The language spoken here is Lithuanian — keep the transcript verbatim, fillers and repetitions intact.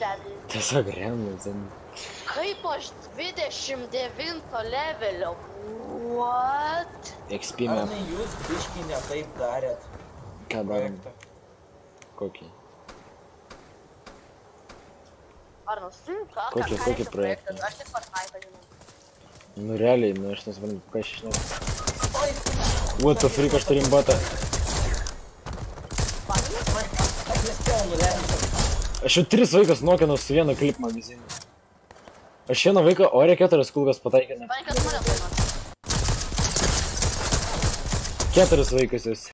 dedį. Tiesiog remės. Kaip aš dvidešimt devinto levelio? What? X P map. Arnai, jūs biškį ne taip darėt. Ką darom? Kokį? Arnas, tu ką? Kokį, ką kokį reiškia projektą? projektas? Aš tik Fortnite žinau. Nu realiai, nu aš nesuprantu, ką aš žinau. What the freak, aš turim batą. Aš nespėjau nulenkti. Aš jau tris vaikas nokinu su vienu klip magazinu. Aš vieną vaiką ore keturias kulkas pataikinu. Panik, kad mane paimant. Keturis vaikas jūs.